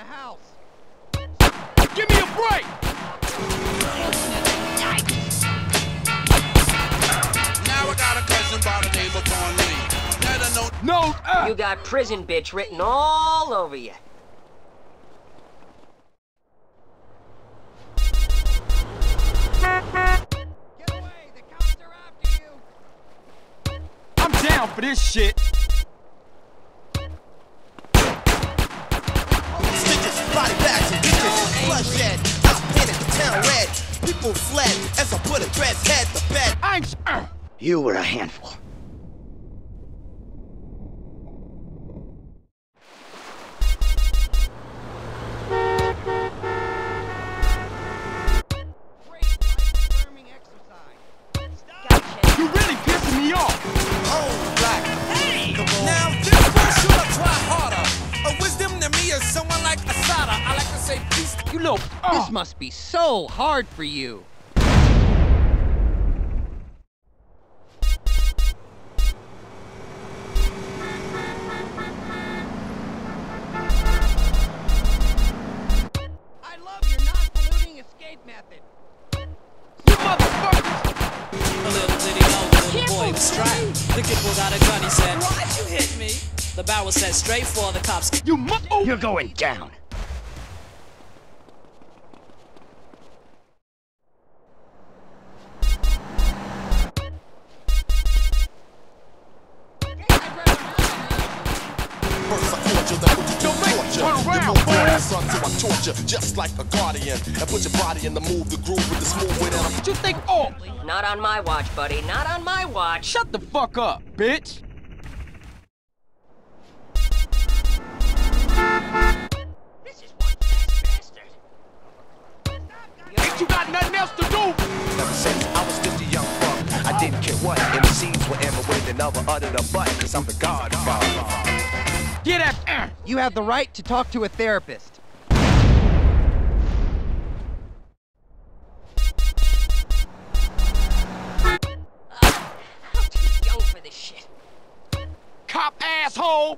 house. Give me a break! Now I got a cousin by the name of Von Lee. No! You got prison bitch written all over you. Get away! The cops are after you! I'm down for this shit! Stitches, body bags, and bitches, bloodshed. I painted the town red. People fled as I put a dread's head to bed. I ain't You were a handful. You really pissing me off! Oh, black. Hey! Now this one should have tried harder. A wisdom to me is someone like Asada. I like to say peace. You know, this must be so hard for you. I love your non-polluting escape method. You motherfuckers! A little did he know the little boy was strapped. The kid pulled out a gun, he said, "Why'd you hit me?" The barrel said straight for the cops. You're going down. First I torture, then put you to torture. turn around, You move boy. my son, so I torture just like a guardian. And put your body in the move, the groove with the smooth way that I'm. What you think? Oh! Not on my watch, buddy. Not on my watch. Shut the fuck up, bitch! This is one fast bastard. Ain't you got nothing else to do? Ever since I was just a young buck, I didn't care what MCs were ever with and never uttered a butt, cause I'm the godfather. Get that! You have the right to talk to a therapist. I'm too young for this shit. Cop asshole!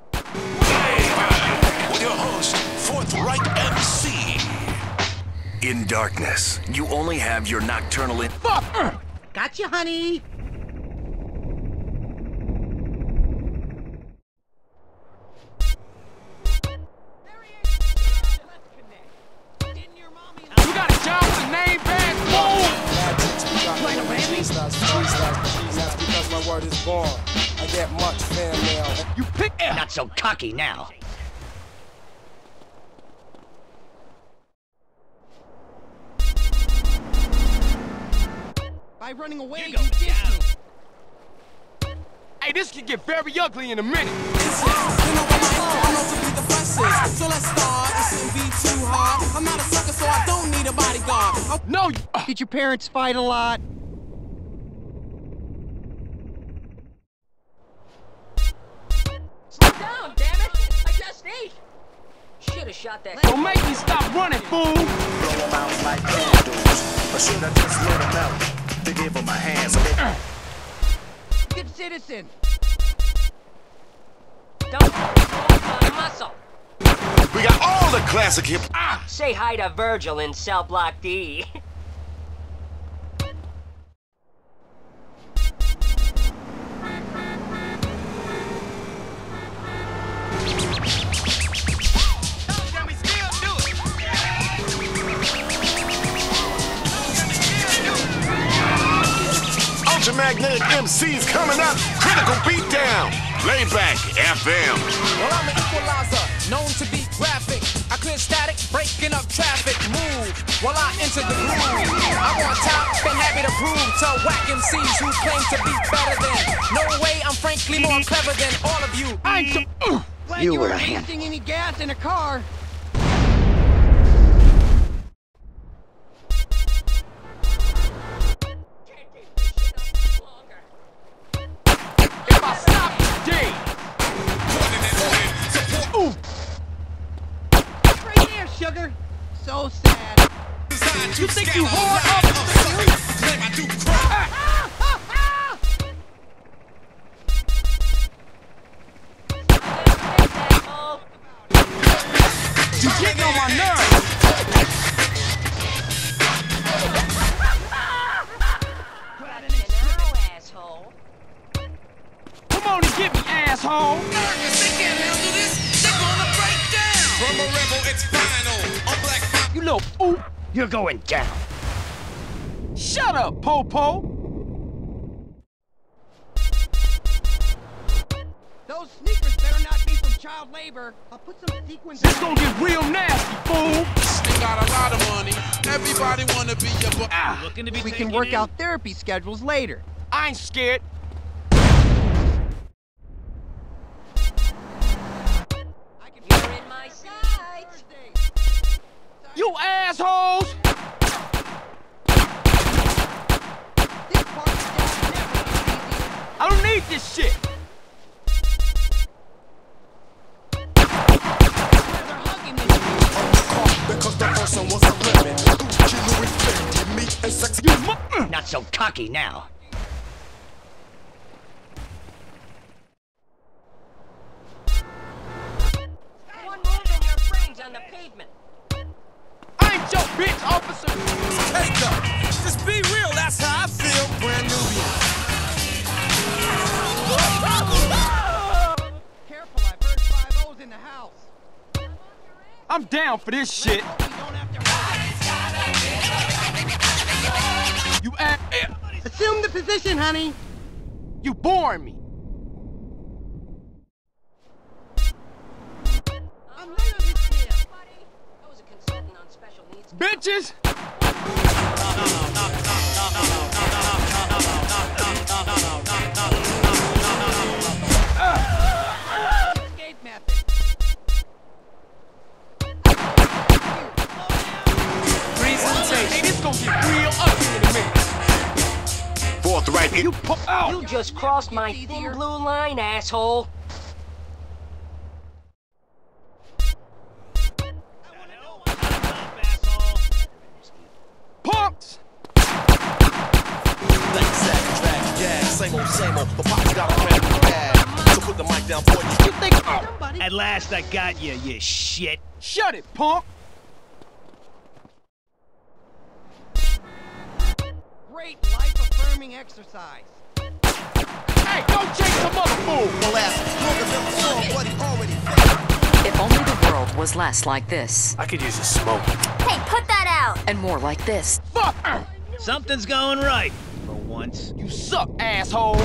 With your host, Forthright MC. In darkness, you only have your nocturnal Fuck! Gotcha, honey. You got a job with a name badge, fool! That's because my word is born. I get much fan mail. You pick Not so cocky now. By running away, you dissed me. Hey, this could get very ugly in a minute. So let's start. It shouldn't be too hard. I'm not a sucker, so I don't need a bodyguard. No, Did your parents fight a lot? Slow down, damn it! I just ate. Should have shot that. don't make me stop running, fool! Blow them out like candles. Or should I just let them out? To give them a hand so they... Good citizen. Don't on muscle. We got all the classic hip. Say hi to Virgil in Cell Block D. Ultramagnetic MCs coming up. Critical beatdown. Layback FM. Well, I'm an equalizer, known to be graphic. I clear static, breaking up traffic. Move while I enter the groove. I'm on top, been happy to prove to whack MCs who claim to be better than. No way, I'm frankly more clever than all of you. I ain't so... Glad You you were weren't a hand. wasting any gas in a car. If I stop today... Ooh! Right here, sugar. So sad. You think you hard up? You asshole. Come on and get me, asshole! Nervous, they can't handle this. They're gonna break down. From a rebel, it's final. On Black. You little fool! You're going down. Shut up, Po-Po! Those sneakers better not be from child labor. I'll put some sequins. This gonna get real nasty, fool! They got a lot of money. Everybody wanna be your boy. Looking to be We can work out therapy schedules later. I ain't scared. You're in my sights. You assholes! This part of the job never gets easier. I don't need this shit! They're hugging me. Because the person was a lemon. Killer infected me and sexy. Not so cocky now. One move and your brains on the pavement. I ain't your bitch, officer! Take up. Just be real, that's how I feel. Brand Nubian. Careful, I've heard 5-0's in the house. I'm down for this shit. Hope we don't have to run. You ass. Assume the position, honey. You boring me. I'm late on this deal. Buddy, I was a consultant on special needs. Bitches! Escape method. Hey, this gonna get real ugly in a minute. Fourth right. You pop out! You just crossed my thin blue line, asshole. Punks! Same old, but Pop's got a brand new bag. So put the mic down for you. You think? Somebody. At last I got you, you shit. Shut it, punk! Great life-affirming exercise. Hey, don't chase some other fool! If only the world was less like this. I could use a smoke. Hey, put that out! And more like this. Fuck! Something's going right. For once. You suck, asshole!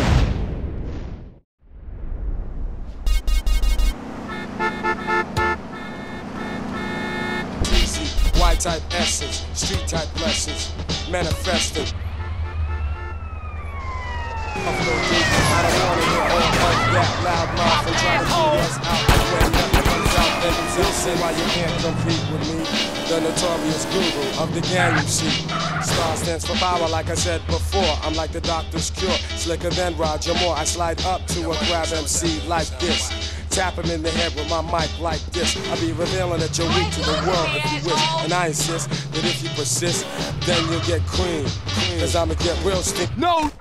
Easy, white type essence, street type lessons, manifested. I don't wanna hear all of that loud mouth and try to beat us out when nothing comes out. Then you'll see why you can't compete with me. The notorious guru of the gang, you see. Star stands for power, like I said before. I'm like the doctor's cure, slicker than Roger Moore. I slide up to a grab MC like this. Tap him in the head with my mic like this. I be revealing that you're weak to the world if you wish. And I insist that if you persist, then you'll get cream. Cause I'ma get real stick. No!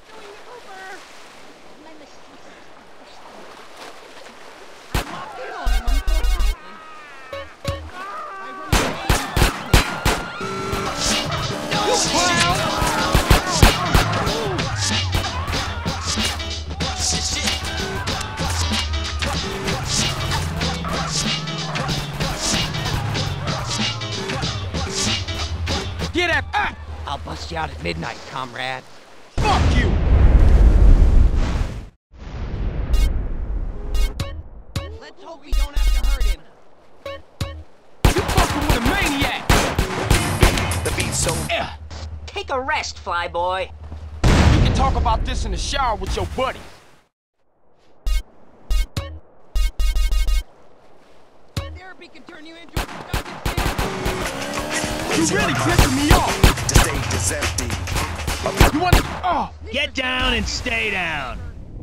Get that! I'll bust you out at midnight, comrade. Fuck you! Let's hope we don't have to hurt him. You fucking with a maniac! The beat's so. Take a rest, flyboy. You can talk about this in the shower with your buddy. Therapy can turn you into a productive You really pissing me off! The stage is empty. You want to... Oh! Get down and stay down.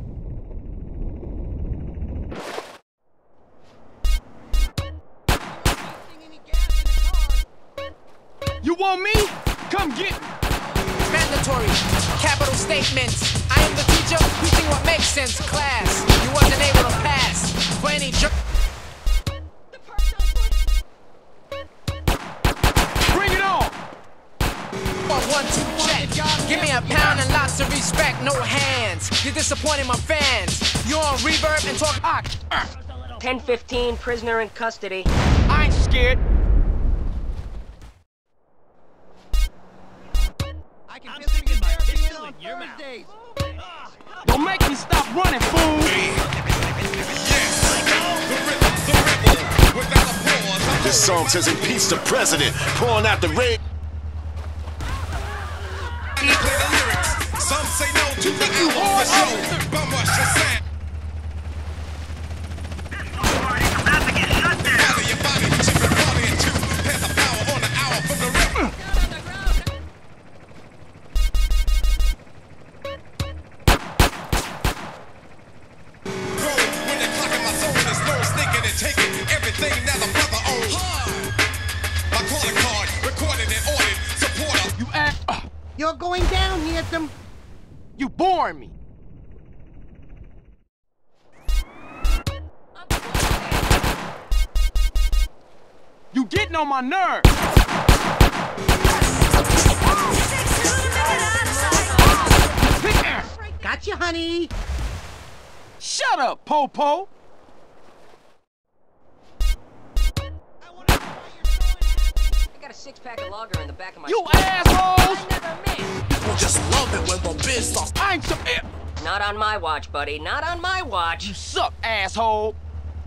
You want me? Come get me! Mandatory, capital statements. I am the teacher teaching what makes sense. Class, you wasn't able to pass. For any jerk. Bring it on! 1, 2, check. Give me a pound and lots of respect. No no hands. You're disappointing my fans. You're on reverb and talk. 10-15, prisoner in custody. I ain't scared. I can I'm feel sticking my therapy pistol on in your mouth. Thursdays. Don't make me stop running, fool. This song says in peace to president, pouring out the rain. Some say no to the album for show. Bummer, Shazam. Body your body, cheap and body and two. Pass the power on the hour from the rip. When they're clocking my soul, there's no sneaking and taking everything that the brother owns. My calling card, recorded and ordered, supporter. You act. You're going down, handsome. You boring me. You getting on my nerves. Gotcha, honey. Shut up, Popo. I got a 6-pack of lager in the back of my You store. assholes. I never miss. People just love it when the biz starts. I ain't so. Not on my watch, buddy. Not on my watch. You suck, asshole.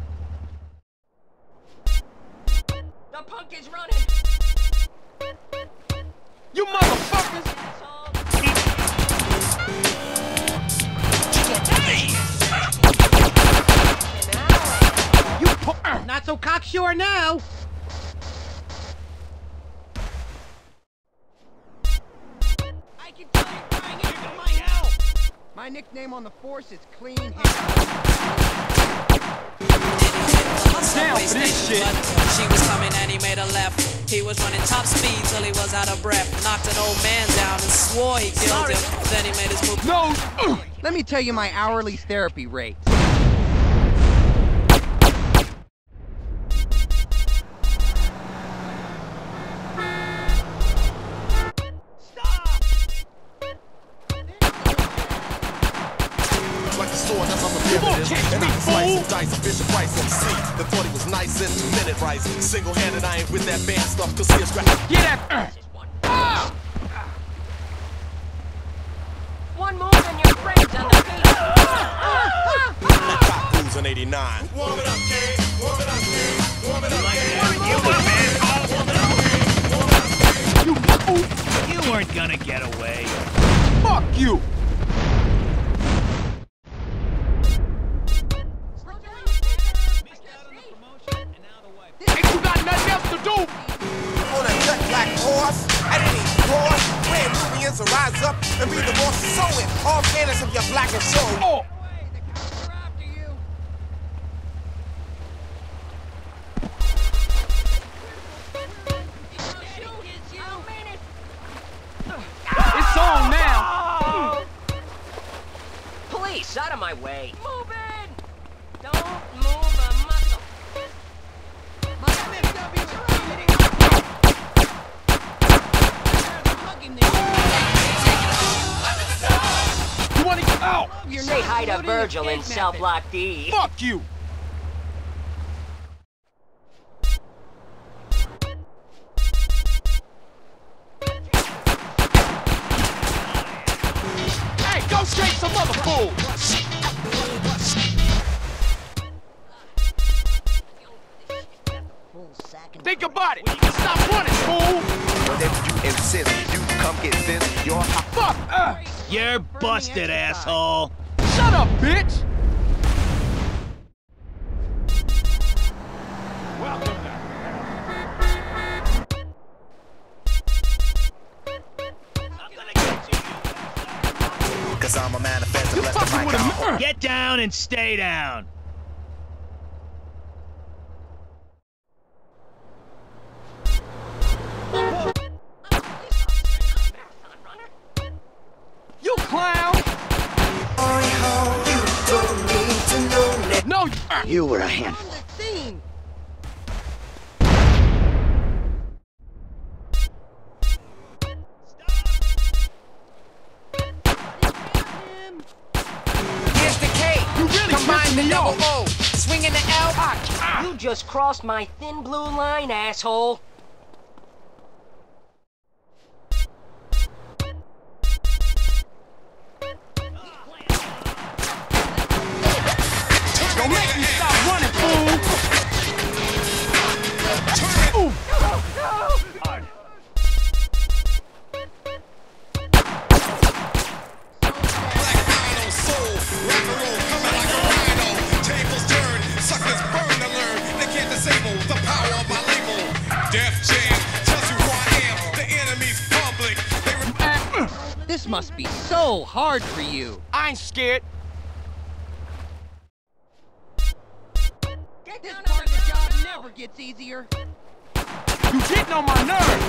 The punk is running. You motherfuckers. You Not so cocksure now. I can tell you're crying out for my help. My nickname on the force is Clean Hands. down for this shit. She was coming and he made a left. He was running top speed till he was out of breath. Knocked an old man down and swore he killed him. Then he made his move. No. Let me tell you my hourly therapy rate. And I slice and dice, Bishop Rice MC. The thought he was nice in 2-minute rice. Single-handed, I ain't with that band stuff, cause here's scratch. Get that. One move and your friends on the beat. Top Blues in 89. Warm it up, kid. Warm it up, kid. Warm it up, kid. You weren't gonna get away. Fuck you. Ain't you got nothing else to do? On a jet black horse, at any course, where Nubians will rise up and be the boss of sowing all manners of your black and soul. Oh. It's on now. Police, out of my way. Move in. Don't move a muscle. My MSW is hitting You wanna get out? Say hi to Virgil in cell block D. Fuck you. Hey, go straight some other fool. Think about it. Stop running, fool. Whenever you insist, you come get this. You're Fuck. You're busted, asshole. Shut up, bitch. Welcome to cause I'm a manifest. You fucking with a Get down and stay down. You clown. No. You were a handful. scene. the double O. Swinging the L. You just crossed my thin blue line, asshole. Don't make me stop running, fool! Ooh. Hard. This must be so hard for you. I ain't scared. This part of the job never gets easier. You getting on my nerves.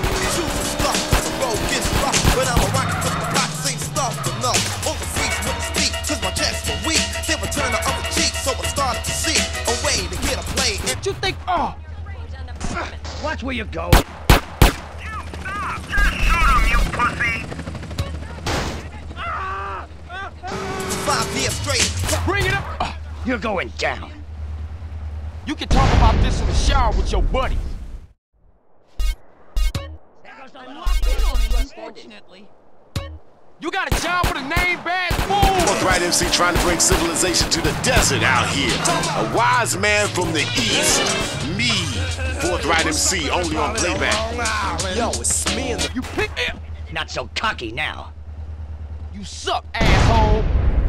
But I'm a rocket cause my box ain't stuffed enough. Overseas with the speak, cause my chest were weak. Then return the other cheek, so I started to see a way to get a play. What you think? Oh! Watch where you're going. You stop! Just shoot him, you pussy! 5 years straight. Bring it up! You're going down. You can talk about this in the shower with your buddy. Unfortunately. You got a job with a name bad fool! Forthright MC trying to bring civilization to the desert out here. A wise man from the east. Me, Forthright MC, only on playback. Yo, it's me and the... You pick it! Not so cocky now. You suck, asshole!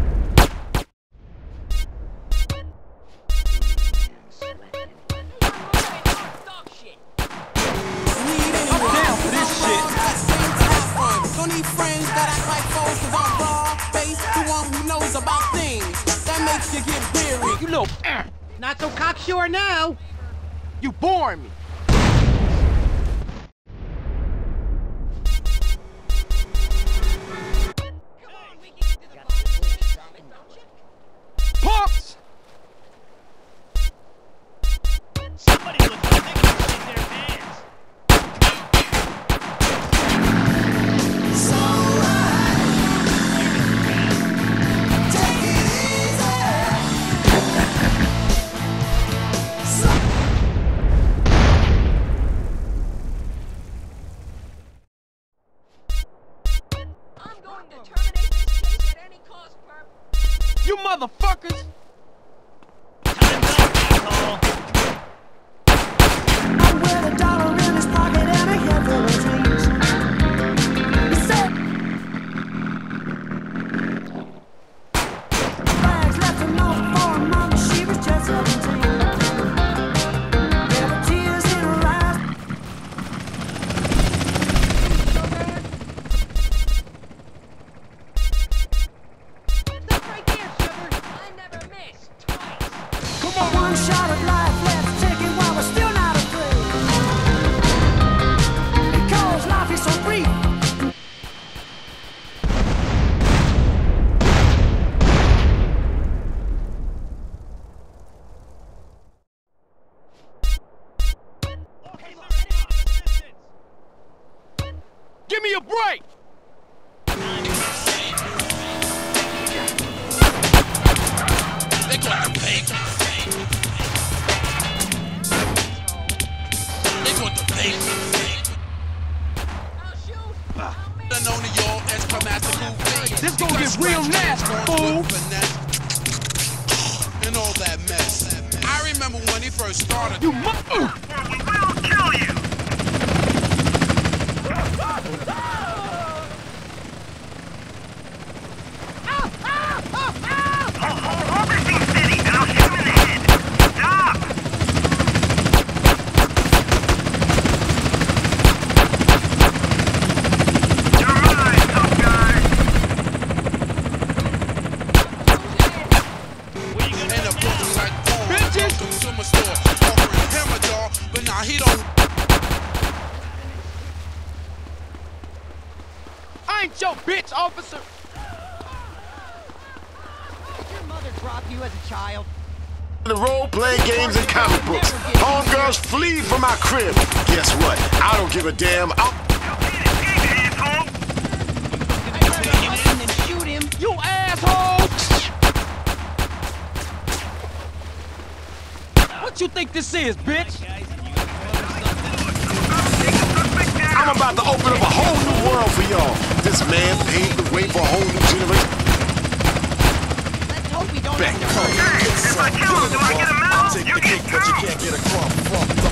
I'm down for this shit. Don't need friends that act like foes, cause I'm raw face, the one who knows about things. That makes you get weary. You little Not so cocksure now. You boring me. Punks! Somebody look like they can shake their hands. I'm going to terminate this case at any cost, perp. You motherfuckers! Time's up, asshole. I'm with a dollar in his pocket and a handful of dreams. He said, bags left him off for mama, she was just 17. There were tears in her eyes. Stop right there, sugar. I never miss. Twice. Come on! One shot of life left, take it while we're still not afraid. Because life is so brief. Give me a break! They going to pay. They going to pay. I'll shoot. Known to y'all as Master Cool. This gonna get real nasty, fool! And all that mess. I remember when he first started. You We will kill you! Hold this thing steady, and I'll shoot him in the head. Stop! You're mine, tough guy. In a prototype form. Bitches! Consumer store offering him a doll, but now he don't. I ain't your bitch, officer! Did your mother drop you as a child? The role-playing games and comic books. Homegirls flee from my crib. Guess what? I don't give a damn. And then shoot him. You asshole! What you think this is, bitch? I'm about to open up a whole new world for y'all. This man paved the way for a whole new generation. Let's hope we don't Back have to Hey, if I kill him, do I get a medal? You get two. But you can't get a crumb from the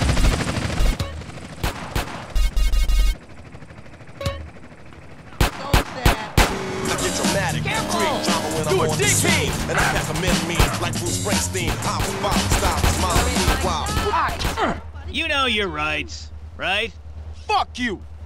so sad. I get dramatic. Careful. Create drama when I'm on the scene. And I pack a mean like Bruce Springsteen. I'm about to stop his mind. Wow. You know your rights, right? Fuck you!